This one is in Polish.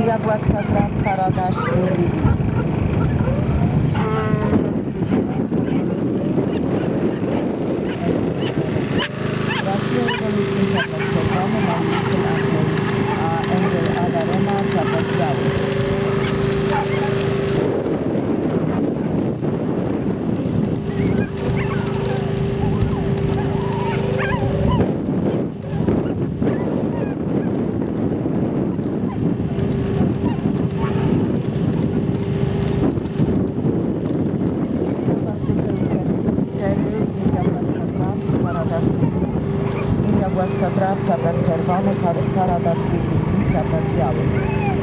India Black Satra, Paradash i Lili. Czerwony, Magiczny Angel, a Angel Adarona, czapek biały. India Black Satra, czapek czerwony, Paradash i Lili, czapek biały.